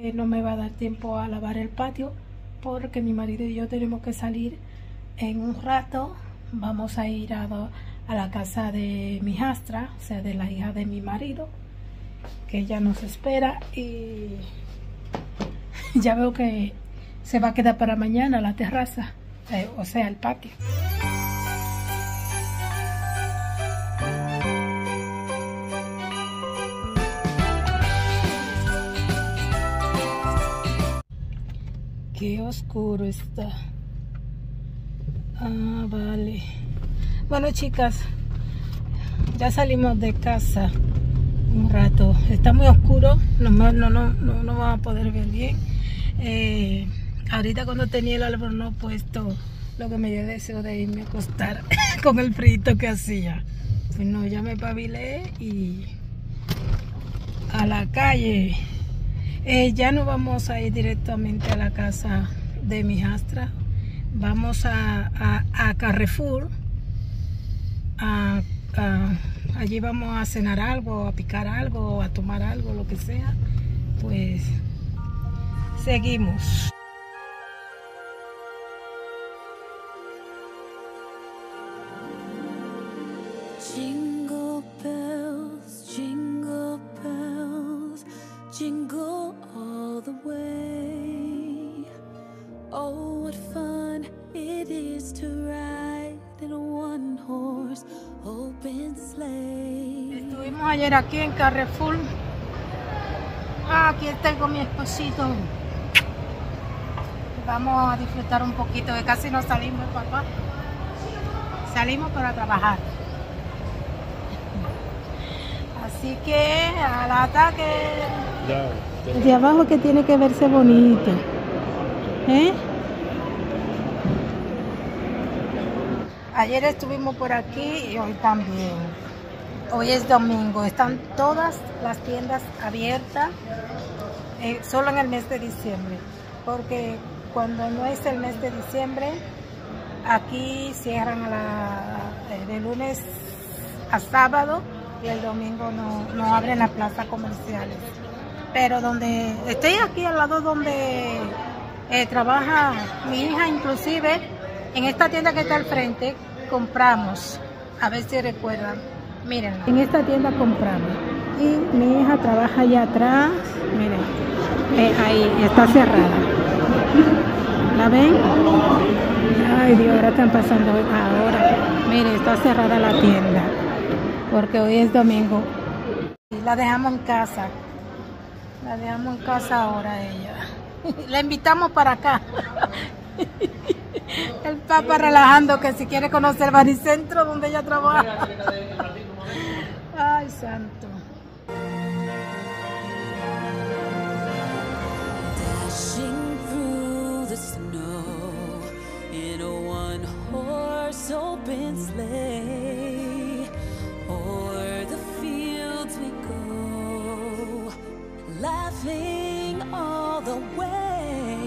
No me va a dar tiempo a lavar el patio porque mi marido y yo tenemos que salir en un rato. Vamos a ir a la casa de mi hijastra, o sea, de la hija de mi marido, que ella nos espera, y ya veo que se va a quedar para mañana la terraza, o sea, el patio. Qué oscuro está. Ah, vale. Bueno, chicas, ya salimos de casa un rato. Está muy oscuro, no vamos a poder ver bien. Ahorita cuando tenía el albornoz puesto, lo que me dio deseo de irme a acostar con el frito que hacía. Pues no, ya me pabilé y a la calle. Ya no vamos a ir directamente a la casa de mi hijastra. Vamos a Carrefour. Allí vamos a cenar algo, a picar algo, a tomar algo, lo que sea. Pues seguimos. Jingle bells, jingle all the way. Oh, what fun it is to ride in a one-horse open sleigh. Estuvimos ayer aquí en Carrefour. Aquí estoy con mi esposito. Vamos a disfrutar un poquito, que casi no salimos, papá. Salimos para trabajar. Así que al ataque. De abajo, que tiene que verse bonito. Ayer estuvimos por aquí y hoy también. Hoy es domingo, están todas las tiendas abiertas, solo en el mes de diciembre, porque cuando no es el mes de diciembre, aquí cierran de lunes a sábado, y el domingo no abren las plazas comerciales. Pero donde estoy aquí al lado donde trabaja mi hija, inclusive en esta tienda que está al frente compramos, a ver si recuerdan, miren, en esta tienda compramos, y mi hija trabaja allá atrás, miren, ahí está cerrada, ¿la ven? Ay Dios, ahora están pasando, ahora, miren, está cerrada la tienda, porque hoy es domingo, y la dejamos en casa. La dejamos en casa ahora ella. La invitamos para acá. El papá relajando, que si quiere conocer el baricentro donde ella trabaja. Ay, santo. Dashing through the snow in a one-horse open sleigh. O'er the fields we go, laughing all the way.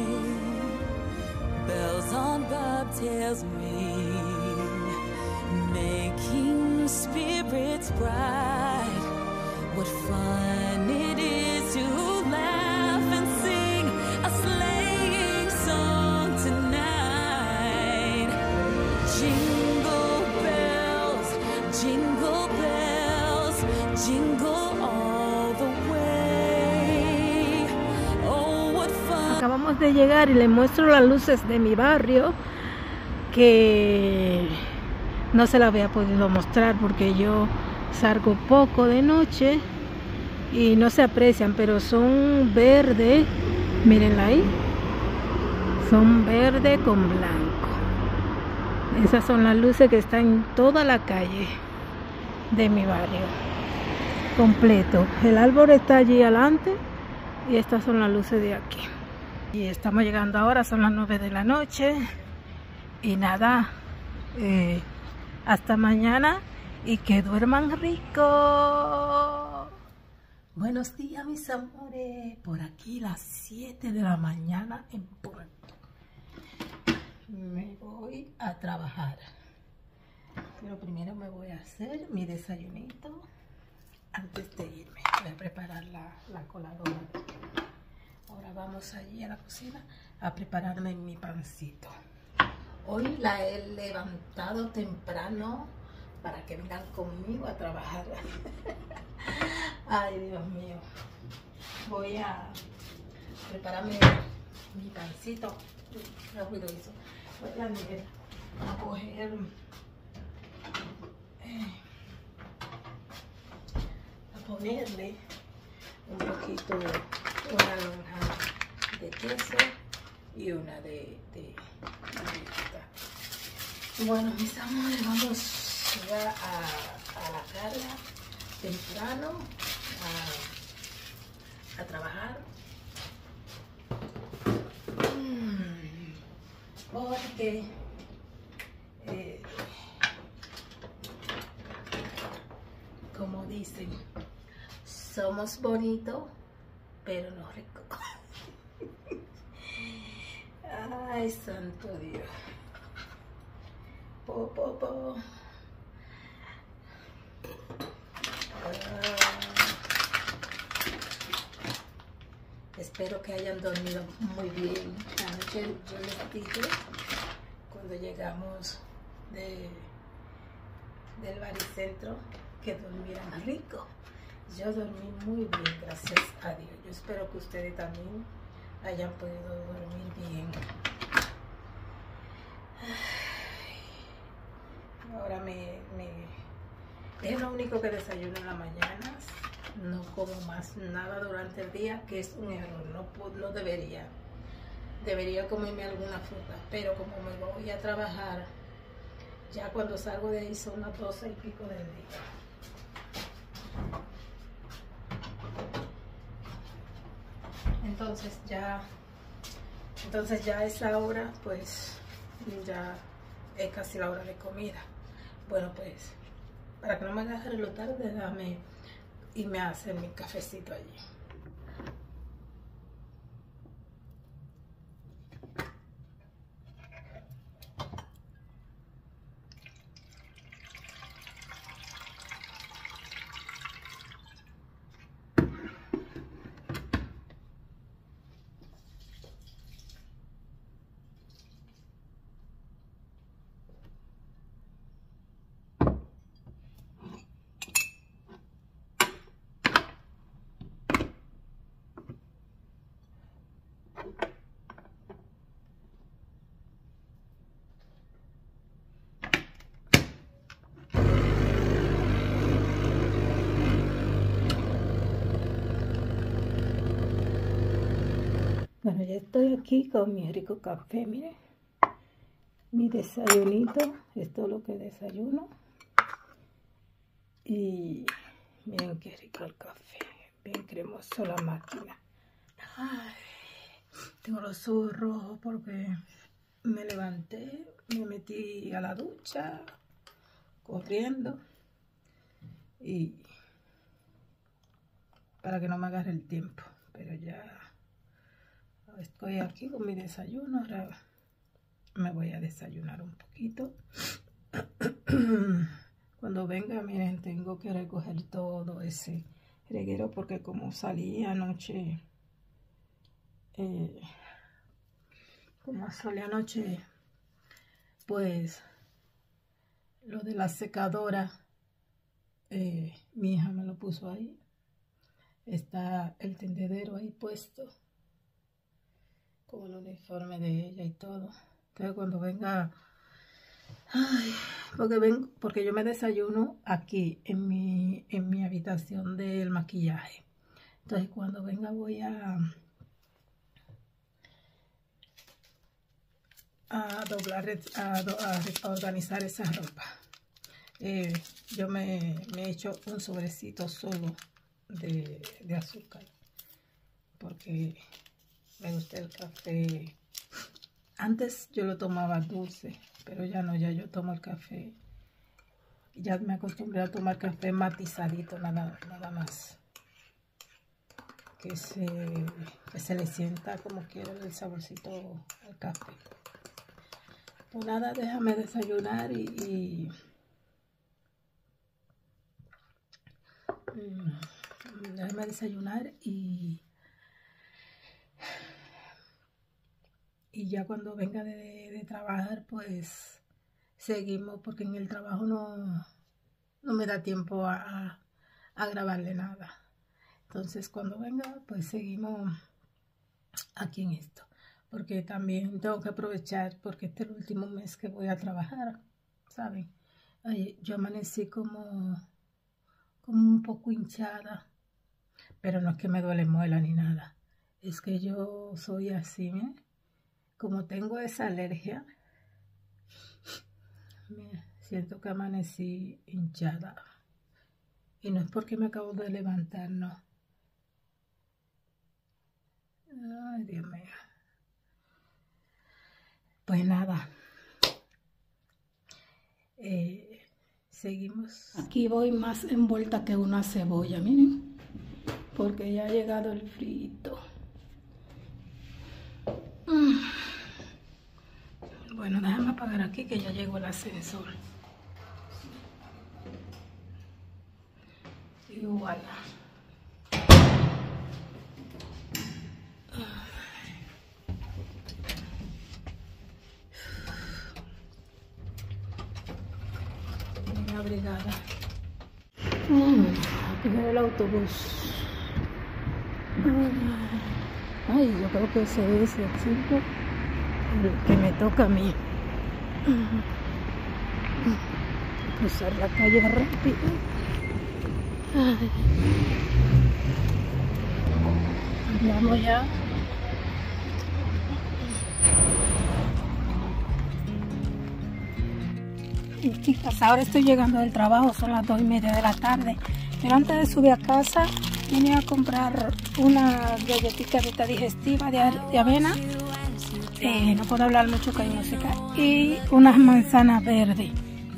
Bells on bobtails ring, making spirits bright. What fun it is to laugh and sing a sleighing song tonight. Jingle bells, jingle bells, jingle all the way. Oh, what fun. Acabamos de llegar y les muestro las luces de mi barrio, que no se las había podido mostrar porque yo salgo poco de noche y no se aprecian, pero son verde, mírenla ahí, son verde con blanco. Esas son las luces que están en toda la calle de mi barrio completo. El árbol está allí adelante y estas son las luces de aquí. Y estamos llegando ahora, son las 9 de la noche y nada, hasta mañana y que duerman rico. Buenos días, mis amores, por aquí las 7 de la mañana en punto. Me voy a trabajar, pero primero me voy a hacer mi desayunito antes de irme. Voy a preparar la coladora. Ahora vamos allí a la cocina a prepararme mi pancito. Hoy la he levantado temprano para que vengan conmigo a trabajar. Ay, Dios mío. Voy a prepararme mi pancito. Rápido hizo. Voy a la nevera a coger a ponerle un poquito, una lonja de queso y una de galleta. Bueno, mis amores, vamos ya a la carga temprano a trabajar. Porque como dicen, somos bonitos, pero no ricos. Ay, santo Dios. Espero que hayan dormido muy bien. Anoche yo les dije, cuando llegamos del baricentro, que durmieran rico. Yo dormí muy bien, gracias a Dios. Yo espero que ustedes también hayan podido dormir bien. Ahora es lo único que desayuno en la mañana. No como más nada durante el día, que es un error. No debería. Debería comerme alguna fruta, pero como me voy a trabajar, ya cuando salgo de ahí son las 12 y pico del día. Entonces ya a esa hora, pues ya es casi la hora de comida. Bueno, pues para que no me agarre lo tarde, déjame irme a hacer mi cafecito allí. Bueno, ya estoy aquí con mi rico café, miren. Mi desayunito, esto es lo que desayuno. Y miren qué rico el café, bien cremoso la máquina. Ay, tengo los ojos rojos porque me levanté, me metí a la ducha, corriendo. Y para que no me agarre el tiempo, pero ya estoy aquí con mi desayuno. Ahora me voy a desayunar un poquito. Cuando venga, miren, tengo que recoger todo ese reguero porque como salí anoche, pues lo de la secadora, mi hija me lo puso ahí. Está el tendedero ahí puesto con el uniforme de ella y todo. Entonces cuando venga, ay, porque yo me desayuno aquí en mi habitación del maquillaje. Entonces cuando venga voy a organizar esa ropa. Yo me he hecho un sobrecito solo de azúcar porque me gusta el café. Antes yo lo tomaba dulce, pero ya no, ya yo tomo el café. Ya me acostumbré a tomar café matizadito, nada más. Que se le sienta como quiero el saborcito al café. Pues nada, déjame desayunar y ya cuando venga de trabajar, pues seguimos, porque en el trabajo no me da tiempo a grabarle nada. Entonces cuando venga, pues seguimos aquí en esto, porque también tengo que aprovechar, porque este es el último mes que voy a trabajar, ¿saben? Yo amanecí como un poco hinchada, pero no es que me duele muela ni nada, es que yo soy así, ¿eh? Como tengo esa alergia, siento que amanecí hinchada, y no es porque me acabo de levantar, no. Ay, Dios mío. Pues nada, seguimos. Aquí voy más envuelta que una cebolla, miren, porque ya ha llegado el frito. Bueno, déjame apagar aquí que ya llegó el ascensor. Y voilà. Brigada. Aquí viene el autobús. Ay, yo creo que ese es el 5 el que me toca a mí. Cruzar la calle rápido. Vamos ya. Chicas, ahora estoy llegando del trabajo, son las 2:30 de la tarde. Pero antes de subir a casa, vine a comprar una galletita de digestiva de avena. No puedo hablar mucho que hay música. Y unas manzanas verdes.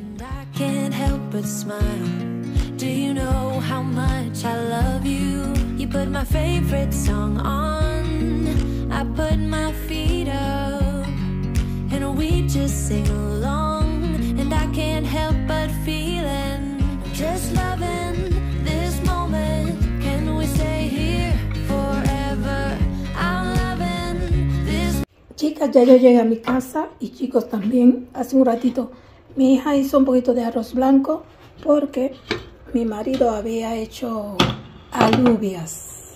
I can't help but feeling just loving this moment. Can we stay here forever? I'm loving this. Chicas, ya yo llegué a mi casa y chicos también. Hace un ratito mi hija hizo un poquito de arroz blanco porque mi marido había hecho alubias.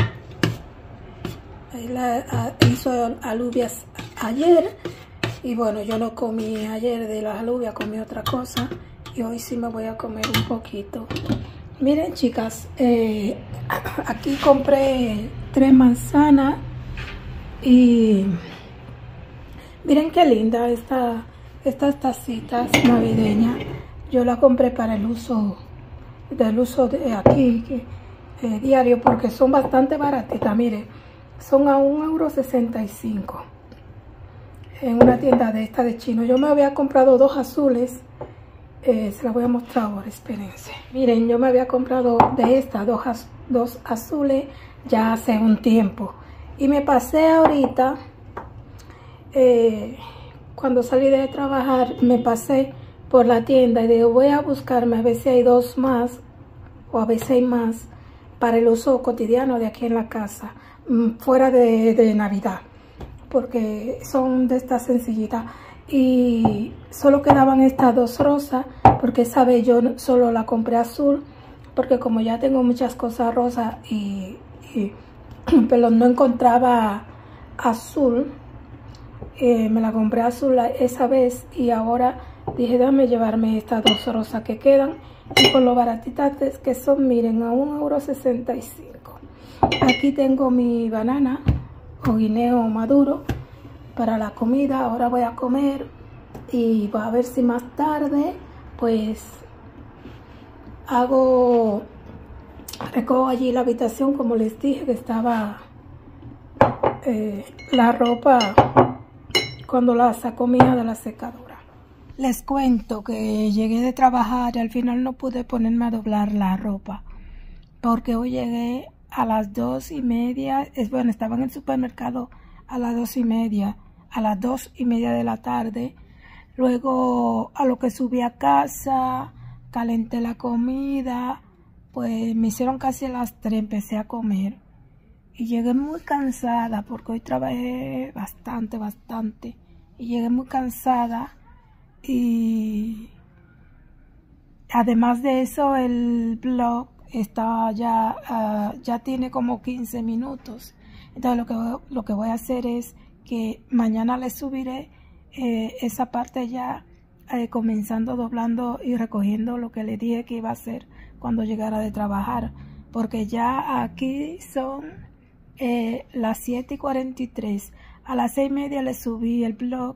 Él hizo alubias ayer. Y bueno, yo no comí ayer de las alubias, comí otra cosa. Y hoy sí me voy a comer un poquito. Miren, chicas, aquí compré 3 manzanas. Y miren qué linda estas tacitas navideñas. Yo las compré para el uso de aquí, diario, porque son bastante baratitas. Miren, son a €1.65. En una tienda de esta de chino. Yo me había comprado 2 azules. Se las voy a mostrar ahora, espérense. Miren, yo me había comprado de estas 2 azules ya hace un tiempo. Y me pasé ahorita, cuando salí de trabajar, me pasé por la tienda y digo, voy a buscarme a ver si hay 2 más o a ver si hay más para el uso cotidiano de aquí en la casa, fuera de Navidad. Porque son de estas sencillitas y solo quedaban estas 2 rosas, porque esa vez yo solo la compré azul, porque como ya tengo muchas cosas rosas pero no encontraba azul, me la compré azul esa vez y ahora dije déjame llevarme estas 2 rosas que quedan y con lo baratitas que son, miren, a €1.65. Aquí tengo mi banana o guineo maduro para la comida. Ahora voy a comer y voy a ver si más tarde pues recojo allí la habitación, como les dije que estaba la ropa cuando la sacó mi hija de la secadora. Les cuento que llegué de trabajar y al final no pude ponerme a doblar la ropa porque hoy llegué a las 2:30, bueno, estaba en el supermercado a las 2:30, a las 2:30 de la tarde. Luego a lo que subí a casa, calenté la comida, pues me hicieron casi a las 3, empecé a comer. y llegué muy cansada porque hoy trabajé bastante y llegué muy cansada. Y además de eso, el blog está ya tiene como 15 minutos. Entonces lo que voy a hacer es que mañana les subiré esa parte ya, comenzando, doblando y recogiendo lo que le dije que iba a hacer cuando llegara de trabajar, porque ya aquí son las 7:43. A las 6:30 le subí el blog.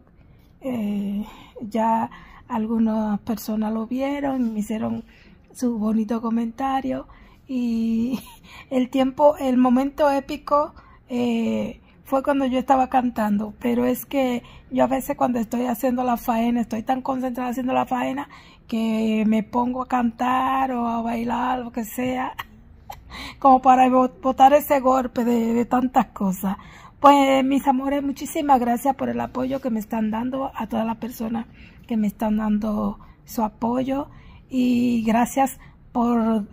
Ya algunas personas lo vieron y me hicieron su bonito comentario, y el momento épico fue cuando yo estaba cantando. Pero es que yo a veces cuando estoy haciendo la faena, estoy tan concentrada haciendo la faena que me pongo a cantar o a bailar, lo que sea, como para botar ese golpe de tantas cosas. Pues mis amores, muchísimas gracias por el apoyo que me están dando, a todas las personas que me están dando su apoyo, y gracias por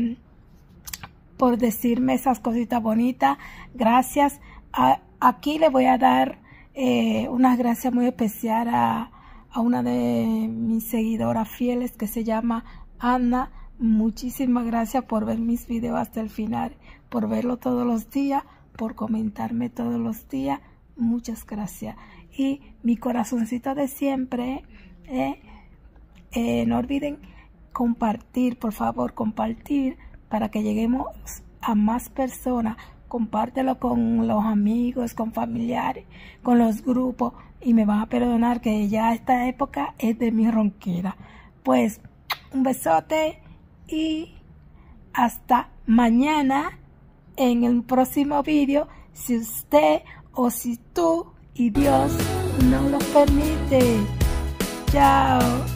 decirme esas cositas bonitas. Gracias. Aquí le voy a dar unas gracias muy especial a una de mis seguidoras fieles que se llama Ana. Muchísimas gracias por ver mis videos hasta el final, por verlo todos los días, por comentarme todos los días. Muchas gracias. Y mi corazoncito de siempre, no olviden compartir, por favor, compartir para que lleguemos a más personas. Compártelo con los amigos, con familiares, con los grupos, y me van a perdonar que ya esta época es de mi ronquera. Pues un besote y hasta mañana en el próximo vídeo, si usted o si tú y Dios no lo permite. Chao.